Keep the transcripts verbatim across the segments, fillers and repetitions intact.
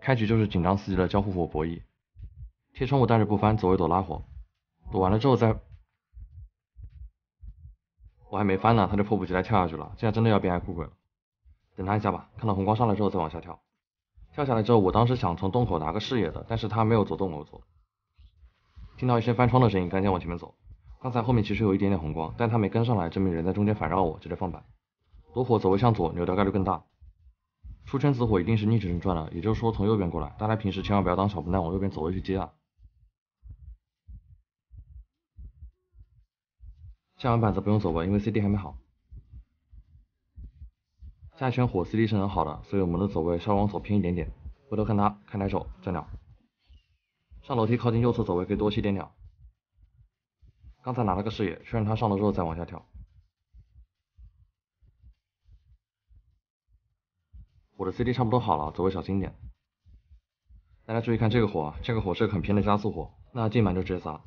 开局就是紧张刺激的交互火博弈，贴窗户但是不翻，走位躲拉火，躲完了之后再，我还没翻呢，他就迫不及待跳下去了，这样真的要变爱哭鬼了。等他一下吧，看到红光上来之后再往下跳。跳下来之后，我当时想从洞口拿个视野的，但是他没有走洞口走。听到一声翻窗的声音，赶紧往前面走。刚才后面其实有一点点红光，但他没跟上来，证明人在中间反绕我，直接放板。躲火走位向左，扭掉概率更大。出圈子火一定是逆时针转的，也就是说从右边过来，大家平时千万不要当小笨蛋往右边走位去接啊。下完板子不用走位，因为 C D 还没好。下一圈火 C D 是很好的，所以我们的走位稍微往左偏一点点。回头看他，看抬手，站鸟。上楼梯靠近右侧走位可以多吸点鸟。刚才拿了个视野，确认他上楼之后再往下跳。我的 C D 差不多好了，走位小心点。大家注意看这个火啊，这个火是个很偏的加速火，那进板就直接砸。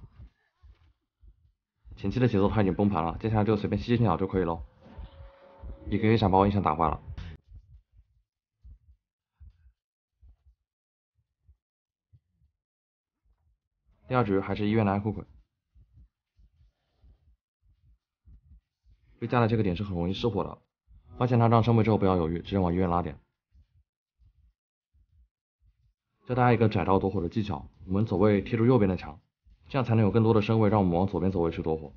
前期的节奏他已经崩盘了，接下来就随便吸吸鸟就可以喽。一个 A 闪把我印象打坏了。第二局还是医院的爱哭鬼。被架的这个点是很容易失火的，发现他让身位之后不要犹豫，直接往医院拉点。教大家一个窄道躲火的技巧，我们走位贴住右边的墙，这样才能有更多的身位让我们往左边走位去躲火。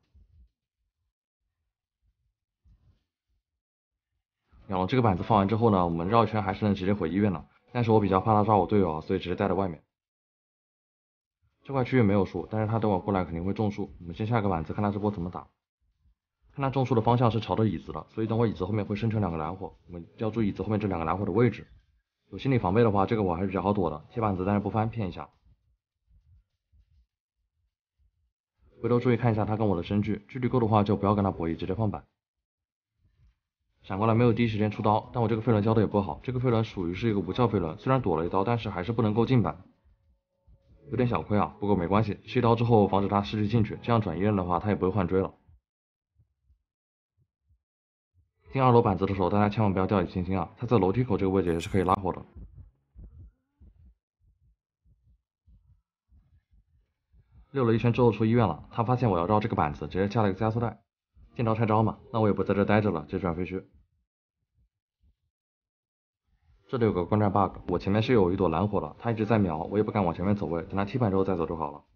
鸟笼这个板子放完之后呢，我们绕一圈还是能直接回医院的，但是我比较怕他抓我队友啊，所以直接带在外面。这块区域没有树，但是他等我过来肯定会种树，我们先下个板子看他这波怎么打。看他种树的方向是朝着椅子的，所以等会椅子后面会生成两个蓝火，我们要注意椅子后面这两个蓝火的位置。有心理防备的话，这个我还是比较好躲的，贴板子但是不翻，骗一下。回头注意看一下他跟我的身距，距离够的话就不要跟他博弈，直接放板。闪过来没有第一时间出刀，但我这个飞轮交的也不好，这个飞轮属于是一个无效飞轮，虽然躲了一刀，但是还是不能够进板，有点小亏啊，不过没关系，吃一刀之后防止他失去进去，这样转医院的话他也不会换追了。进二楼板子的时候，大家千万不要掉以轻心啊！他在楼梯口这个位置也是可以拉火的。溜了一圈之后出医院了，他发现我要绕这个板子，直接加了一个加速带。见招拆招嘛，那我也不在这待着了，直接转废墟。这里有个观战 bug， 我前面是有一朵蓝火的，他一直在瞄，我也不敢往前面走位，等他踢板之后再走就好了。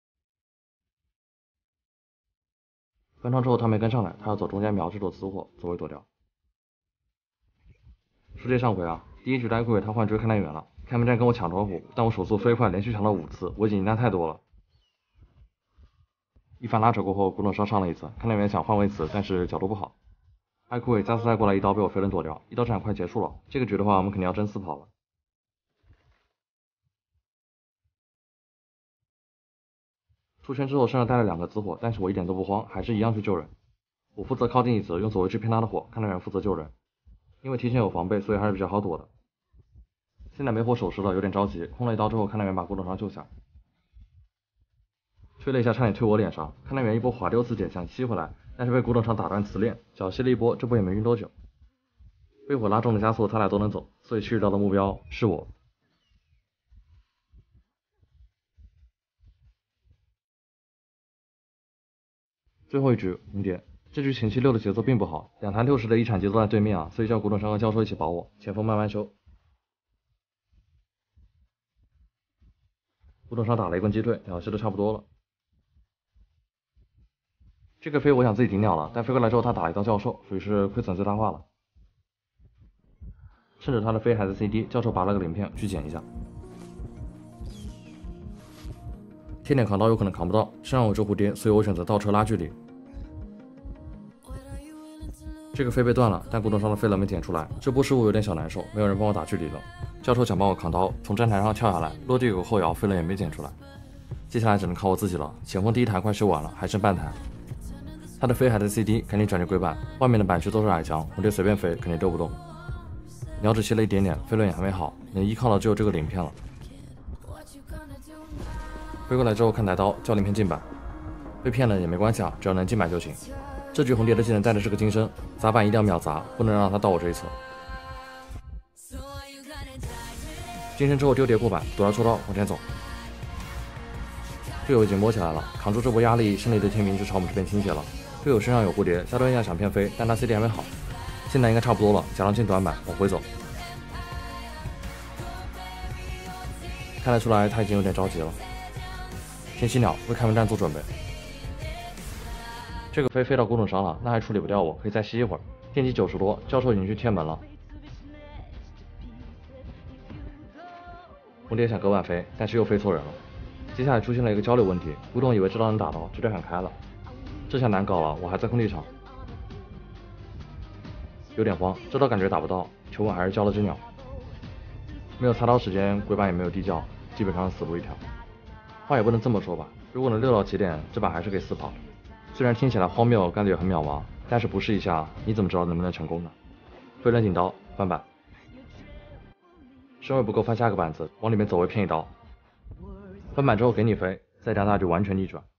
翻窗之后他没跟上来，他要走中间瞄这朵紫火，走位躲掉。书接上回啊，第一局的爱哭鬼他换追看太远了，开门战跟我抢招呼，但我手速飞快，连续抢了五次，我已经赢他太多了。一番拉扯过后，古董烧上了一次，看太远想换位子，但是角度不好。爱哭鬼加速带过来一刀被我飞轮躲掉，一刀斩快结束了。这个局的话，我们肯定要真四跑了。出圈之后身上带了两个紫火，但是我一点都不慌，还是一样去救人。我负责靠近椅子，用走位去骗他的火，看太远负责救人。因为提前有防备，所以还是比较好躲的。现在没火手势了，有点着急，空了一刀之后，看太远把古董烧救下。推了一下，差点推我脸上，看太远一波滑溜刺点想吸回来，但是被古董上打断磁链，脚吸了一波，这波也没晕多久。被火拉中的加速，他俩都能走，所以去到的目标是我。最后一局红蝶，这局前期六的节奏并不好，两坛六十的一场节奏在对面啊，所以叫古董商和教授一起保我，前锋慢慢修。古董商打了一棍击退，鸟吸的差不多了。这个飞我想自己顶鸟了，但飞过来之后他打了一刀教授，属于是亏损最大化了。趁着他的飞还在 C D， 教授拔了个鳞片去捡一下。贴点扛刀有可能扛不到，身上有这蝴蝶，所以我选择倒车拉距离。这个飞被断了，但古董上的飞轮没捡出来，这波失误有点小难受，没有人帮我打距离了。教授想帮我扛刀，从站台上跳下来，落地有个后摇，飞轮也没捡出来。接下来只能靠我自己了，前锋第一台快修完了，还剩半台。他的飞还在 C D， 赶紧转进龟板，外面的板区都是矮墙，蝴蝶随便飞肯定丢不动。鸟只吸了一点点，飞轮也还没好，能依靠的只有这个鳞片了。飞过来之后看抬刀，叫鳞片进板，被骗了也没关系啊，只要能进板就行。这局红蝶的技能带的是个金身，砸板一定要秒砸，不能让他到我这一侧。金近身之后丢叠过板，躲着出刀往前走。队友已经摸起来了，扛住这波压力，胜利的天平就朝我们这边倾斜了。队友身上有蝴蝶，下端一下想骗飞，但他 C D 还没好，现在应该差不多了，假装进短板往回走。看得出来他已经有点着急了。先吸鸟，为开门战做准备。这个飞飞到古董上了，那还处理不掉我，可以再吸一会儿。电击九十多，教授已经去贴门了。蝴蝶想隔板飞，但是又飞错人了。接下来出现了一个交流问题，古董以为这刀能打到，直接喊开了。这下难搞了，我还在空地上，有点慌，这刀感觉打不到，求稳还是交了只鸟。没有擦刀时间，鬼板也没有地窖，基本上死路一条。话也不能这么说吧，如果能溜到起点，这把还是可以死跑的。虽然听起来荒谬，概率也很渺茫，但是不试一下，你怎么知道能不能成功呢？飞人顶刀翻板，身位不够翻下个板子，往里面走位骗一刀。翻板之后给你飞，再加大就完全逆转。